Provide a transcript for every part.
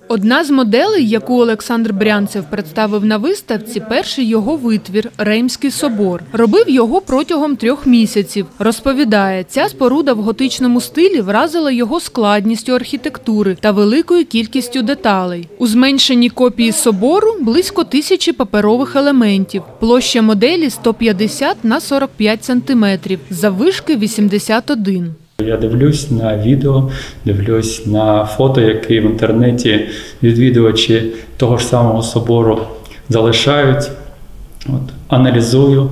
Одна з моделей, яку Олександр Брянцев представив на виставці, перший його витвір – Реймський собор. Робив його протягом 3 місяців. Розповідає, ця споруда в готичному стилі вразила його складністю архітектури та великою кількістю деталей. У зменшеній копії собору – близько 1000 паперових елементів. Площа моделі – 150 на 45 сантиметрів, заввишки – 81. Я дивлюсь на відео, дивлюсь на фото, які в інтернеті відвідувачі того ж самого собору залишають, аналізую.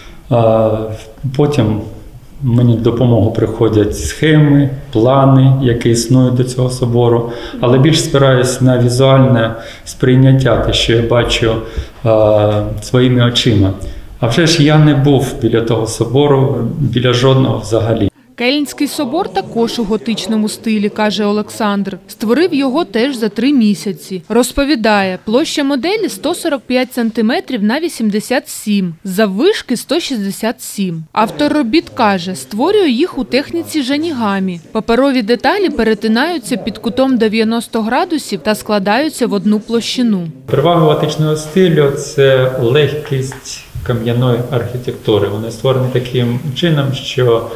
Потім мені в допомогу приходять схеми, плани, які існують до цього собору, але більш спираюсь на візуальне сприйняття, те, що я бачу своїми очима. А вже ж я не був біля того собору, біля жодного взагалі. Кельнський собор також у готичному стилі, каже Олександр. Створив його теж за 3 місяці. Розповідає, площа моделі 145 см на 87, заввишки 167. Автор робіт каже, створює їх у техніці жанігамі. Паперові деталі перетинаються під кутом 90 градусів та складаються в одну площину. Перевага готичного стилю – це легкість кам'яної архітектури. Вони створені таким чином, що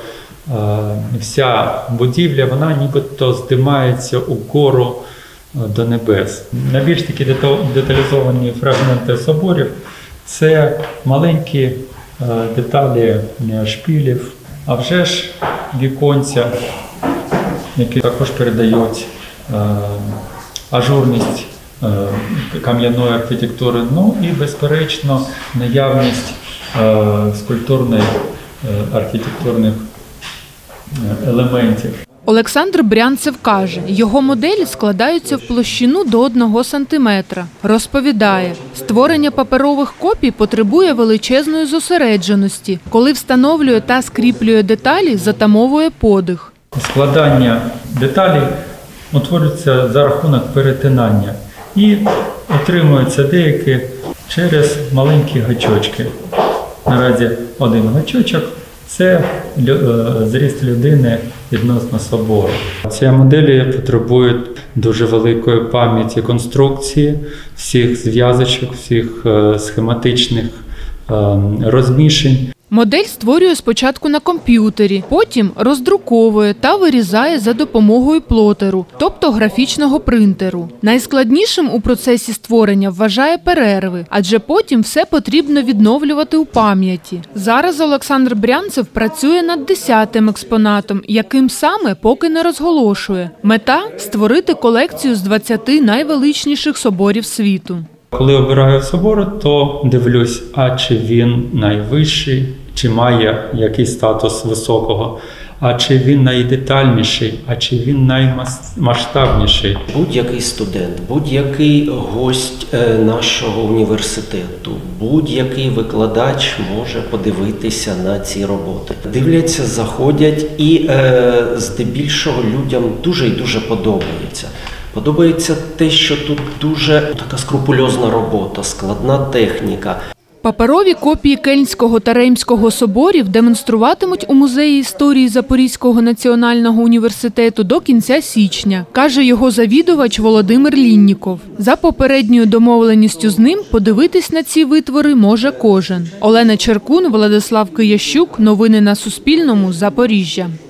вся будівля, вона нібито здимається угору до небес. Найбільш такі деталізовані фрагменти соборів – це маленькі деталі шпилів, а вже ж віконця, які також передають ажурність кам'яної архітектури, ну і, безперечно, наявність скульптурних архітектурних елементів. Олександр Брянцев каже, його моделі складаються в площину до 1 сантиметра. Розповідає, створення паперових копій потребує величезної зосередженості. Коли встановлює та скріплює деталі, затамовує подих. Складання деталей утворюється за рахунок перетинання і отримуються деякі через маленькі гачочки. Наразі один гачочок – це зріст людини відносно собору. Ці моделі потребують дуже великої пам'яті конструкції, всіх зв'язочок, всіх схематичних розміщень. Модель створює спочатку на комп'ютері, потім роздруковує та вирізає за допомогою плотеру, тобто графічного принтеру. Найскладнішим у процесі створення вважає перерви, адже потім все потрібно відновлювати у пам'яті. Зараз Олександр Брянцев працює над 10-м експонатом, яким саме поки не розголошує. Мета – створити колекцію з 20 найвеличніших соборів світу. Коли обираю собор, то дивлюсь, а чи він найвищий, чи має якийсь статус високого, а чи він найдетальніший, а чи він наймасштабніший. Будь-який студент, будь-який гость нашого університету, будь-який викладач може подивитися на ці роботи. Дивляться, заходять і здебільшого людям дуже і дуже подобається. Подобається те, що тут дуже така скрупульозна робота, складна техніка. Паперові копії Кельнського та Реймського соборів демонструватимуть у Музеї історії Запорізького національного університету до кінця січня, каже його завідувач Володимир Лінніков. За попередньою домовленістю з ним подивитись на ці витвори може кожен. Олена Черкун, Владислав Киящук. Новини на Суспільному. Запоріжжя.